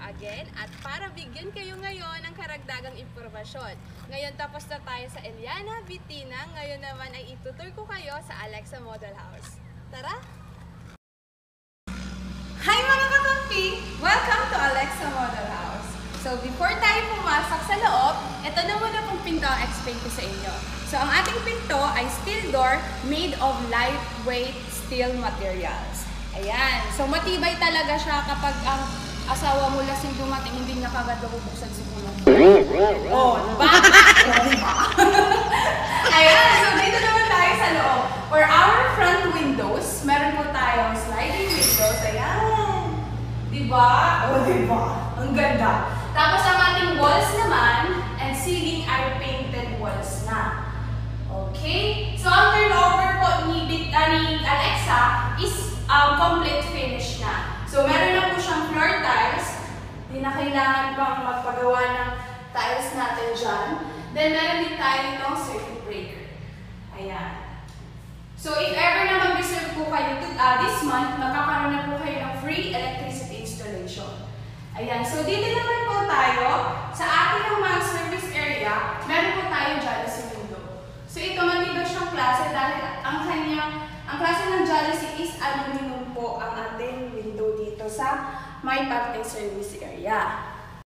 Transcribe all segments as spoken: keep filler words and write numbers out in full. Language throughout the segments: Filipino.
again at para bigyan kayo ngayon ng karagdagang impormasyon. Ngayon tapos na tayo sa Eliana, Vitina, ngayon naman ay itutur ko kayo sa Alecza Model House. Tara! Hi mga kakampi! Welcome to Alecza Model House. So before tayo pumasok sa loob, ito na muna pong pinto ang explain ko sa inyo. So ang ating pinto ay steel door made of lightweight steel materials. Ayan. So matibay talaga siya kapag ang asawa mo lasing dumating, hindi niya kagad mabubuksan si Puno. Oh, diba? Oh, diba? Ayan. So dito naman tayo sa loob. For our front windows, meron po tayong sliding windows. Ayan. Diba? Oh, diba? Ang ganda. Tapos ang ating walls naman and ceiling ay painted walls na. Okay? So ang turnover po ni, uh, ni Alecza is Um, complete finish na. So, meron na po siyang floor tiles. Hindi na kailangan pang magpagawa ng tiles natin dyan. Then, meron din tayo itong circuit breaker. Ayan. So, if ever na mag-reserve po kayo to, uh, this month, magkakaroon na po kayo ng free electricity installation. Ayan. So, dito naman po tayo sa ating mga service area, meron po tayo dyan sa window. So, ito matibay siyang klase dahil ang kanyang Ang klase ng jalousie is aluminum po ang ating window dito sa may parteng service area.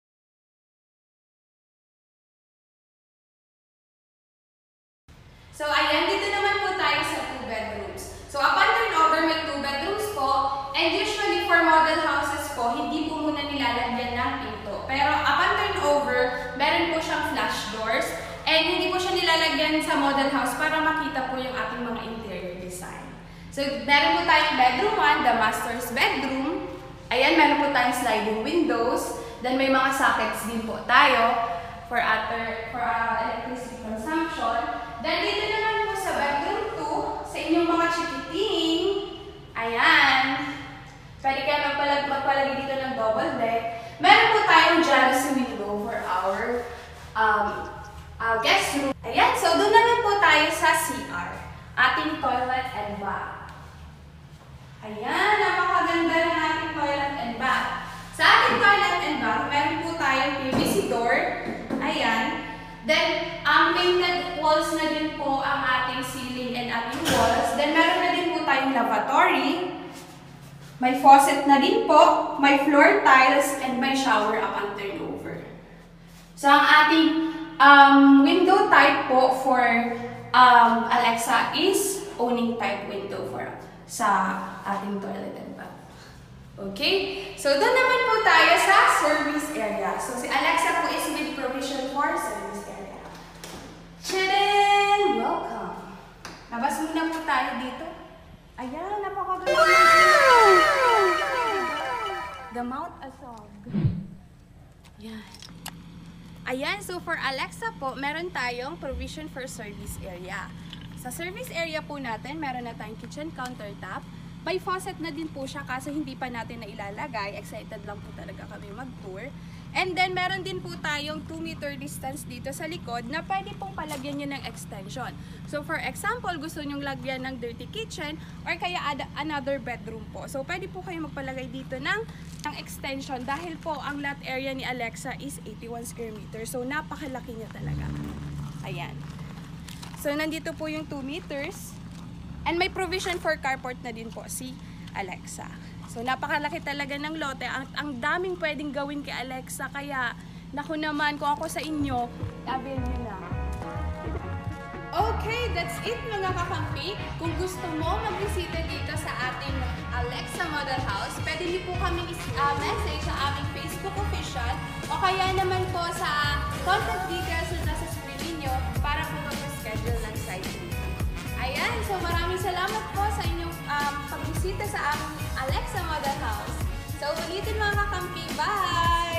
So, ayan, dito naman po tayo sa two bedrooms. So, upon turnover, may two bedrooms po. And usually, for model houses po, hindi po muna nilalagyan ng pinto. Pero, upon turnover, meron po siyang flash doors. And hindi po siya nilalagyan sa model house para makita po yung ating mga interior design. So, meron po tayong bedroom one, the master's bedroom. Ayan, meron po tayong sliding windows. Then, may mga sockets din po tayo for other, for uh, electricity consumption. Then, dito naman po sa bedroom two, sa inyong mga chikiting. Ayan. Pwede kayo magpalag magpalagay dito ng double deck. Meron po tayong jalousie window for our um, uh, guest room. Ayan, so doon naman po tayo sa C R. Ating toilet and bath. Ayan, napakaganda ng ating toilet and bath. Sa ating toilet and bath, meron po tayong P V C door. Ayan. Then, ang um, painted walls na din po ang ating ceiling and ating walls. Then, meron na din po tayong lavatory. May faucet na din po. May floor tiles and may shower upon turnover. So, ang ating um, window type po for Um, Alecza is owning type window for sa ating toilet and bath. Okay? So, doon naman po tayo sa service area. So, si Alecza po is with provision for service area. Tadaan! Welcome! Labas muna po tayo dito. Ayan, napakaganda. Wow! The Mount Asog. Yan. Ayan, so for Alecza po, meron tayong provision for service area. Sa service area po natin, meron na tayong kitchen countertop. May faucet na din po siya kaso hindi pa natin na ilalagay. Excited lang po talaga kami mag-tour. And then, meron din po tayong two meter distance dito sa likod na pwede pong palagyan nyo ng extension. So, for example, gusto nyong lagyan ng dirty kitchen or kaya another bedroom po. So, pwede po kayo magpalagay dito ng, ng extension dahil po ang lot area ni Alecza is eighty-one square meters. So, napakalaki niya talaga. Ayan. So, nandito po yung two meters. And may provision for carport na din po si Alecza. So, napakalaki talaga ng lote. Ang, ang daming pwedeng gawin kay Alecza. Kaya, naku naman, kung ako sa inyo, avail nyo na. Okay, that's it mga kakampi. Kung gusto mo magbisita dito sa ating Alecza Model House, pwede niyo po kami uh, message sa aming Facebook official o kaya naman po sa contact details na nasa screen niyo para po mag-schedule ng site visit. Ayan, so maraming salamat po sa inyong um, pagbisita sa aming Alecza Model House. So, ulitin mga kakampi. Bye!